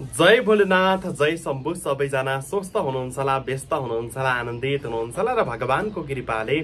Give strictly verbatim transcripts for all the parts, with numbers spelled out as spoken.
जय भोलेनाथ, जय शम्भु। सबैजना स्वस्थ हुनुहुन्छ होला, व्यस्त हुनुहुन्छ होला, आनन्दित हुनुहुन्छ होला र भगवानको कृपाले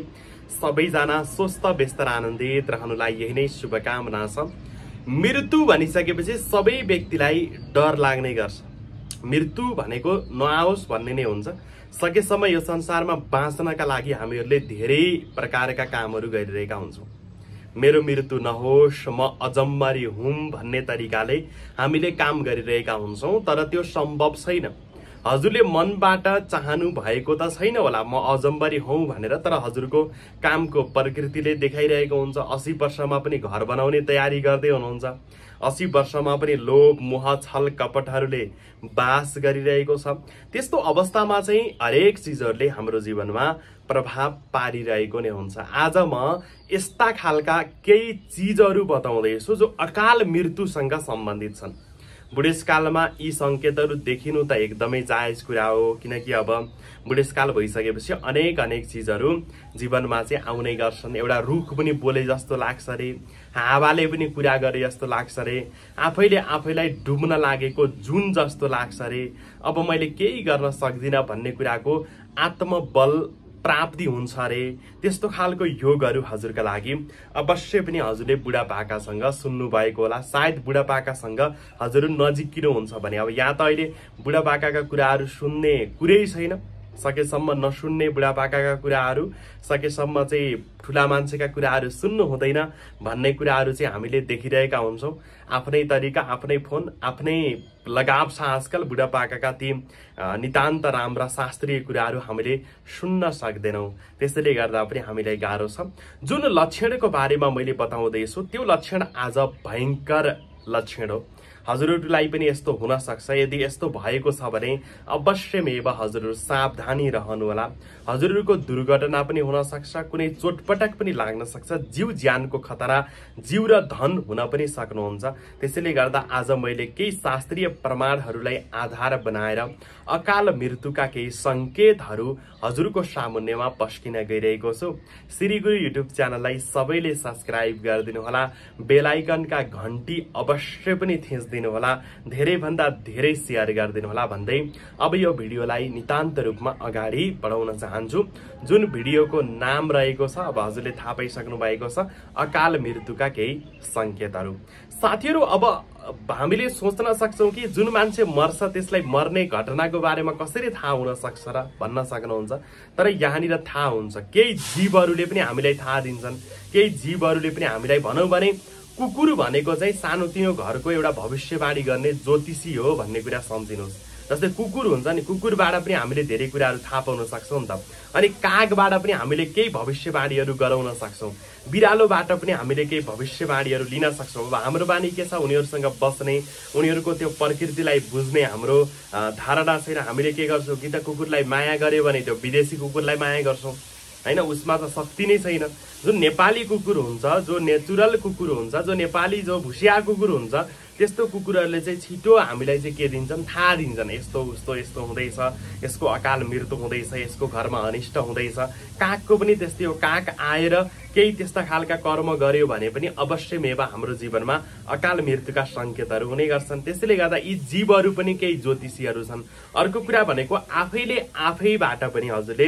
सबैजना स्वस्थ व्यस्त र आनन्दित रहनुलाई यही नै शुभकामना छ। मृत्यु भनिसकेपछि सबै व्यक्तिलाई डर लाग्ने गर्छ। मृत्यु भनेको नआओस् भन्ने नै हुन्छ। सकेसम्म यो संसारमा बाँच्नका लागि हामीहरूले धेरै प्रकारका कामहरू गरिरहेका हुन्छौँ। मेरो मृत्यु नहोस्, म अजम्मरी हुँ भन्ने तरिकाले हामीले काम गरिरहेका हुन्छौँ, तर त्यो सम्भव छैन। हजुरले मनबाट चाहनु भएको त छैन होला म अजम्बरी हौँ भनेर, तर हजुरको कामको प्रकृतिले देखाइरहेको हुन्छ। अस्सी वर्षमा पनि घर बनाउने तयारी गर्दै हुनुहुन्छ। अस्सी वर्षमा पनि लोभ, मोह, छल कपटहरूले बास गरिरहेको छ। त्यस्तो अवस्थामा चाहिँ हरेक चिजहरूले हाम्रो जीवनमा प्रभाव पारिरहेको नै हुन्छ। आज म यस्ता खालका केही चिजहरू बताउँदैछु जो अकाल मृत्युसँग सम्बन्धित छन्। बुढेसकालमा यी संकेतहरू देखिनु त एकदमै जायज कुरा हो, किनकि अब बुढेसकाल भइसकेपछि अनेक अनेक चिजहरू जीवनमा चाहिँ आउने गर्छन्। एउटा रुख पनि बोले जस्तो लाग्छ रे, हावाले पनि कुरा गरे जस्तो लाग्छ रे, आफैले आफैलाई डुब्न लागेको जुन जस्तो लाग्छ रे, अब मैले केही गर्न सक्दिनँ भन्ने कुराको आत्मबल प्राप्ति हुन्छ रे। त्यस्तो खालको योगहरू हजुरका लागि अवश्य पनि हजुरले बुढापाकासँग सुन्नु भएको होला। सायद बुढापाकासँग हजुर नजिकिनुहुन्छ भने अब यहाँ त अहिले बुढापाकाका कुराहरू सुन्ने कुरै छैन। सकेसम्म नसुन्ने बुढापाकाका कुराहरू, सकेसम्म चाहिँ ठुला मान्छेका कुराहरू सुन्नु हुँदैन भन्ने कुराहरू चाहिँ हामीले देखिरहेका हुन्छौँ। आफ्नै तरिका, आफ्नै फोन, आफ्नै लगाव छ आजकल। बुढापाकाका ती नितान्त राम्रा शास्त्रीय कुराहरू हामीले सुन्न सक्दैनौँ। त्यसैले गर्दा पनि हामीलाई गाह्रो छ। जुन लक्षणको बारेमा मैले बताउँदैछु त्यो लक्षण आज भयङ्कर लक्षण हो। हजुरहरूलाई पनि यस्तो हुन सक्छ। यदि यस्तो भएको छ भने अवश्यमेव हजुरहरू सावधानी रहनुहोला। हजुरहरूको दुर्घटना पनि हुन सक्छ, कुनै चोटपटक पनि लाग्न सक्छ, जीव ज्यानको खतरा, जीव र धन हुन पनि सक्नुहुन्छ। त्यसैले गर्दा आज मैले केही शास्त्रीय प्रमाणहरूलाई आधार बनाएर अकाल मृत्युका केही संकेतहरू हजुरको सामुन्नेमा पस्किन गइरहेको छु। श्री गुरु युट्युब च्यानललाई सबैले सब्स्क्राइब गरिदिनु होला, बेल आइकनका घण्टी अवश्य पनि थिच्दिनु होला, धेरै भन्दा धेरै शेयर गरिदिनु होला भन्दै अब यो भिडियोलाई नितान्त रूपमा अगाडि बढाउन चाहन्छु। जुन भिडियोको नाम रहेको छ, अब हजुरले थाहा पाइसक्नु भएको छ, अकाल मृत्युका केही संकेतहरू। साथीहरू, अब हामीले सोच्न सक्छौँ कि जुन मान्छे मर्छ त्यसलाई मर्ने घटनाको बारेमा कसरी थाहा हुन सक्छ र भन्न सक्नुहुन्छ, तर यहाँनिर थाहा हुन्छ। केही जीवहरूले पनि हामीलाई थाहा दिन्छन्। केही जीवहरूले पनि हामीलाई भनौँ भने कुकुर भनेको चाहिँ सानोतिनो घरको एउटा भविष्यवाणी गर्ने ज्योतिषी हो भन्ने कुरा सम्झिनुहोस्। जस्तै कुकुर हुन्छ नि, कुकुरबाट पनि हामीले धेरै कुराहरू थाहा पाउन सक्छौँ नि त। अनि कागबाट पनि हामीले केही भविष्यवाणीहरू गराउन सक्छौँ। बिरालोबाट पनि हामीले केही भविष्यवाणीहरू लिन सक्छौँ। अब हाम्रो बानी के छ, उनीहरूसँग बस्ने, उनीहरूको त्यो प्रकृतिलाई बुझ्ने हाम्रो धारणा छैन। हामीले के गर्छौँ कि त कुकुरलाई माया गर्यो भने त्यो विदेशी कुकुरलाई माया गर्छौँ, हैन? उसमा त शक्ति नै छैन। जो नेपाली कुकुर हुन्छ, जो नेचुरल कुकुर हुन्छ, जो नेपाली जो भुसिया कुकुर हुन्छ, त्यस्तो कुकुरहरूले चाहिँ छिटो हामीलाई चाहिँ के दिन्छन्, थाहा दिन्छन्। यस्तो उस्तो यस्तो हुँदैछ, यसको अकाल मृत्यु हुँदैछ, यसको घरमा अनिष्ट हुँदैछ। कागको पनि त्यस्तै हो। काग आएर केही त्यस्ता खालका कर्म गर्यो भने पनि अवश्यमेव हाम्रो जीवनमा अकाल मृत्युका संकेतहरू हुने गर्छन्। त्यसैले गर्दा यी जीवहरू पनि केही ज्योतिषीहरू छन्। अर्को कुरा भनेको आफैले आफैबाट पनि हजुरले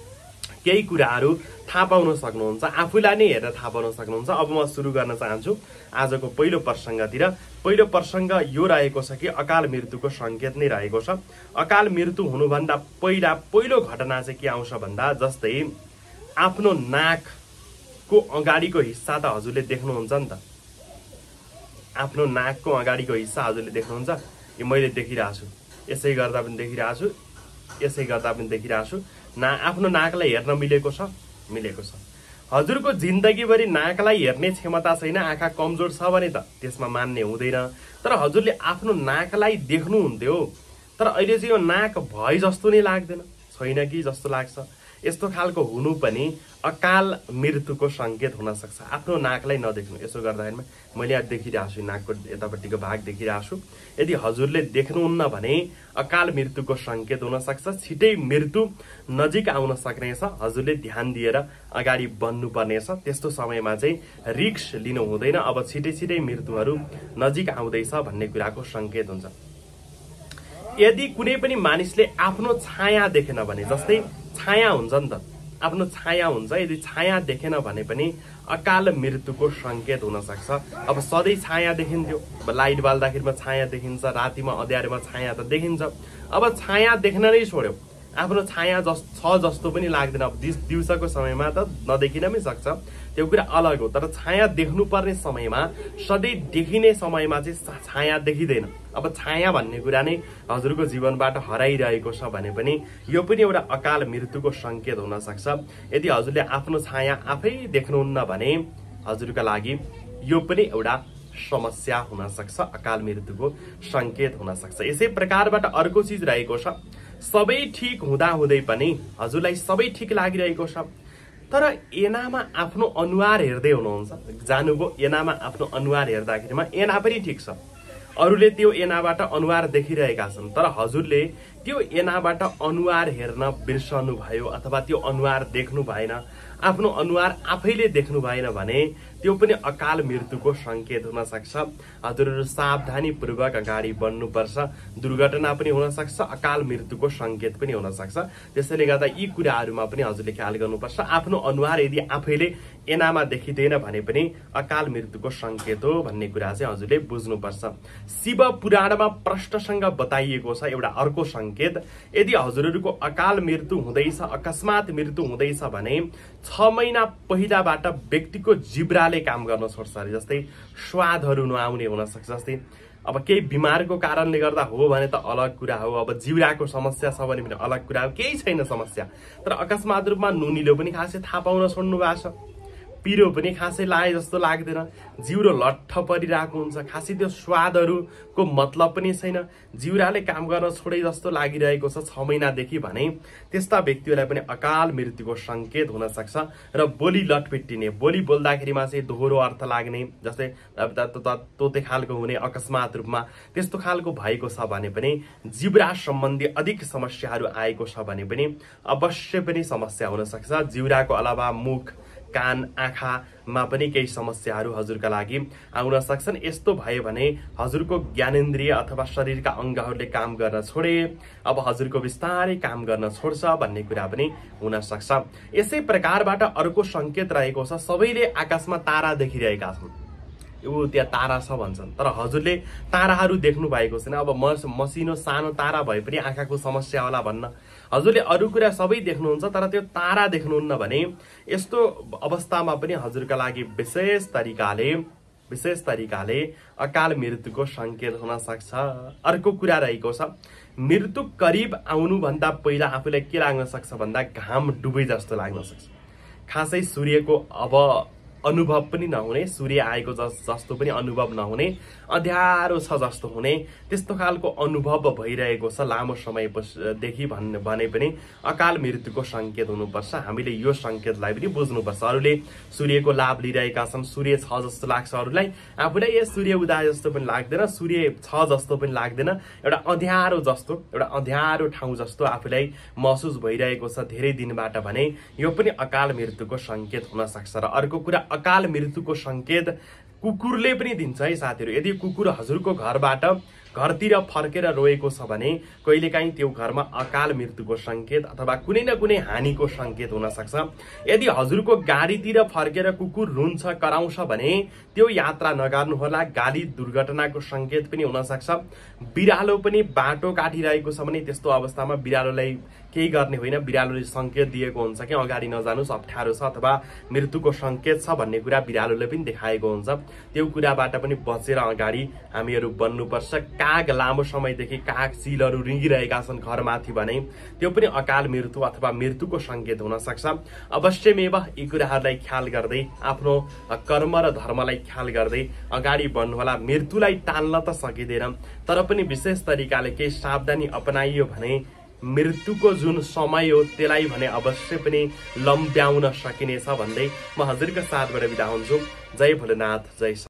केही कुराहरू थाहा पाउन सक्नुहुन्छ, आफूलाई नै हेरेर थाहा पाउन सक्नुहुन्छ। अब म सुरु गर्न चाहन्छु आजको पहिलो प्रसङ्गतिर। पहिलो प्रसङ्ग यो रहेको छ कि अकाल मृत्युको संकेत नै रहेको छ। अकाल मृत्यु हुनुभन्दा पहिला पहिलो घटना चाहिँ के आउँछ भन्दा, जस्तै आफ्नो नाकको अगाडिको हिस्सा त हजुरले देख्नुहुन्छ नि त। आफ्नो नाकको अगाडिको हिस्सा हजुरले देख्नुहुन्छ। यो मैले देखिरहेको छु, यसै गर्दा पनि देखिरहेको छु, यसै गर्दा पनि देखिरहेको छु। ना आफ्नो नाकलाई हेर्न मिलेको छ, मिलेको छ। हजुरको जिन्दगीभरि नाकलाई हेर्ने क्षमता छैन, आँखा कमजोर छ भने त त्यसमा मान्ने हुँदैन। तर हजुरले आफ्नो नाकलाई देख्नुहुन्थ्यो, तर अहिले चाहिँ यो नाक भए जस्तो नै लाग्दैन, छैन कि जस्तो लाग्छ। यस्तो खालको हुनु पनि अकाल मृत्युको संकेत हुन सक्छ। आफ्नो नाकलाई नदेख्नु। यसो गर्दाखेरिमा मैले यहाँ देखिरहेको छु, नाकको यतापट्टिको भाग देखिरहेको छु। यदि हजुरले देख्नुहुन्न भने अकाल मृत्युको संकेत हुन सक्छ। छिटै मृत्यु नजिक आउन सक्नेछ। हजुरले ध्यान दिएर अगाडि बढ्नु पर्नेछ। त्यस्तो समयमा चाहिँ रिस्क लिनु हुँदैन। अब छिटै छिटै मृत्युहरू नजिक आउँदैछ भन्ने कुराको संकेत हुन्छ। यदि कुनै पनि मानिसले आफ्नो छाया देखेन भने, जस्तै छाया हुन्छ नि त, आफ्नो छाया हुन्छ, यदि छाया देखेन भने पनि अकाल मृत्युको संकेत हुन सक्छ। अब सधैँ छाया देखिन्थ्यो, लाइट बाल्दाखेरिमा छाया देखिन्छ, रातिमा अँध्यारोमा छाया त देखिन्छ। अब छाया देख्न नै छोड्यो, आफ्नो छाया जस छ जस्तो पनि लाग्दैन। अब दिउँसोको समयमा त नदेखिन पनि सक्छ, त्यो कुरा अलग हो। तर छाया देख्नुपर्ने समयमा, सधैँ देखिने समयमा चाहिँ छाया देखिँदैन। अब छाया भन्ने कुरा नै हजुरको जीवनबाट हराइरहेको छ भने पनि यो पनि एउटा अकाल मृत्युको संकेत हुन सक्छ। यदि हजुरले आफ्नो छाया आफै देख्नुहुन्न भने हजुरका लागि यो पनि एउटा समस्या हुन सक्छ, अकाल मृत्युको संकेत हुन सक्छ। यसै प्रकारबाट अर्को चीज रहेको छ, सबै ठीक हुँदा हुँदै पनि हजुरलाई सबै ठीक लागिरहेको छ, तर एनामा आफ्नो अनुहार हेर्दै हुनुहुन्छ, जानुभयो एनामा आफ्नो अनुहार हेर्दाखेरिमा एना पनि ठिक छ, अरूले त्यो एनाबाट अनुहार देखिरहेका छन्, तर हजुरले त्यो एनाबाट अनुहार हेर्न बिर्सनु भयो अथवा त्यो अनुहार देख्नु भएन, आफ्नो अनुहार आफैले देख्नु भएन भने त्यो पनि अकाल मृत्युको संकेत हुन सक्छ। हजुरहरू सावधानी पूर्वक अगाडि बढ्नुपर्छ, दुर्घटना पनि हुन सक्छ, अकाल मृत्युको संकेत पनि हुन सक्छ। त्यसैले गर्दा यी कुराहरूमा पनि हजुरले ख्याल गर्नुपर्छ। आफ्नो अनुहार यदि आफैले एनामा देखिँदैन भने पनि अकाल मृत्युको संकेत हो भन्ने कुरा चाहिँ हजुरले बुझ्नुपर्छ। शिव पुराणमा प्रष्टसँग बताइएको छ एउटा अर्को संकेत, यदि हजुरहरूको अकाल मृत्यु हुँदैछ, अकस्मात मृत्यु हुँदैछ भने छ महिना पहिलाबाट व्यक्तिको जिब्राले काम गर्न छोड्छ अरे। जस्तै स्वादहरू नआउने हुन सक्छ, जस्तै अब केही बिमारको कारणले गर्दा हो भने त अलग कुरा हो, अब जिब्राको समस्या छ भने पनि अलग कुरा हो, केही छैन समस्या, तर अकस्मात रूपमा नुनिलो पनि खासै थाहा पाउन छोड्नु भएको छ, पिरो पनि खासै लागे जस्तो लाग्दैन, जिउरो लट्ठ परिरहेको हुन्छ, खासै त्यो स्वादहरूको मतलब पनि छैन, जिउराले काम गर्न छोडे जस्तो लागिरहेको छ छ महिनादेखि भने त्यस्ता व्यक्तिहरूलाई पनि अकाल मृत्युको संकेत हुन सक्छ। र बोली लटपिटिने, बोली बोल्दाखेरिमा चाहिँ दोहोरो अर्थ लाग्ने, जस्तै तोते खालको हुने अकस्मात रूपमा त्यस्तो खालको भएको छ भने पनि, जिब्रा सम्बन्धी अधिक समस्याहरू आएको छ भने पनि अवश्य पनि समस्या हुन सक्छ। जिउराको अलावा मुख, कान, आँखामा पनि केही समस्याहरू हजुरका लागि आउन सक्छन्। यस्तो भयो भने हजुरको ज्ञानेन्द्रिय अथवा शरीरका अङ्गहरूले काम गर्न छोडे, अब हजुरको बिस्तारै काम गर्न छोड्छ भन्ने कुरा पनि हुन सक्छ। यसै प्रकारबाट अर्को संकेत रहेको छ, सबैले आकाशमा तारा देखिरहेका छन्, ऊ त्यहाँ तारा छ भन्छन्, तर हजुरले ताराहरू देख्नु भएको छैन। अब मसिनो सानो तारा भए पनि आँखाको समस्या होला भन्न, हजुरले अरू कुरा सबै देख्नुहुन्छ तर त्यो तारा देख्नुहुन्न भने यस्तो अवस्थामा पनि हजुरका लागि विशेष तरिकाले विशेष तरिकाले अकाल मृत्युको संकेत हुन सक्छ। अर्को कुरा रहेको छ, मृत्यु करिब आउनुभन्दा पहिला आफूलाई के लाग्न सक्छ भन्दा घाम डुबे जस्तो लाग्न सक्छ, खासै सूर्यको अब अनुभव पनि नहुने, सूर्य आएको जस्तो पनि अनुभव नहुने, अँध्यारो छ जस्तो हुने, त्यस्तो खालको अनुभव भइरहेको छ लामो समयदेखि भन्ने भने पनि अकाल मृत्युको संकेत हुनुपर्छ। हामीले यो संकेतलाई पनि बुझ्नुपर्छ। अरूले सूर्यको लाभ लिइरहेका छन्, सूर्य छ जस्तो लाग्छ अरूलाई, आफूलाई ए सूर्य उदय जस्तो पनि लाग्दैन, सूर्य छ जस्तो पनि लाग्दैन, एउटा अँध्यारो जस्तो, एउटा अँध्यारो ठाउँ जस्तो आफूलाई महसुस भइरहेको छ धेरै दिनबाट भने यो पनि अकाल मृत्युको संकेत हुन सक्छ। र अर्को कुरा, अकाल मृत्युको संकेत कुकुरले पनि दिन्छ है साथीहरू। यदि कुकुर हजुरको घरबाट घरतिर फर्केर रोएको छ भने कहिलेकाहीँ त्यो घरमा अकाल मृत्युको संकेत अथवा कुनै न कुनै हानिको संकेत हुन सक्छ। यदि हजुरको गाडीतिर फर्केर कुकुर रुन्छ, कराउँछ भने त्यो यात्रा नगर्नुहोला, गाडी दुर्घटनाको संकेत पनि हुन सक्छ। बिरालो पनि बाटो काटिरहेको छ भने त्यस्तो अवस्थामा बिरालोलाई केही गर्ने होइन, बिरालोले संकेत दिएको हुन्छ कि अगाडि नजानुस्, अप्ठ्यारो छ अथवा मृत्युको संकेत छ भन्ने कुरा बिरालोले पनि देखाएको हुन्छ। त्यो कुराबाट पनि बचेर अगाडि हामीहरू बन्नुपर्छ। काग लामो समयदेखि काग चिलहरू रिङ्गिरहेका छन् घरमाथि भने त्यो पनि अकाल मृत्यु अथवा मृत्युको संकेत हुन सक्छ। अवश्यमेव यी कुराहरूलाई ख्याल गर्दै आफ्नो कर्म र धर्मलाई ख्याल गर्दै अगाडि बढ्नुहोला। मृत्युलाई टाल्न त सकिँदैन, तर पनि विशेष तरिकाले केही सावधानी अपनाइयो भने मृत्युको जुन समय हो त्यसलाई भने अवश्य पनि लम्ब्याउन सकिनेछ भन्दै म हजुरका साथबाट बिदा हुन्छु। जय भोलेनाथ, जय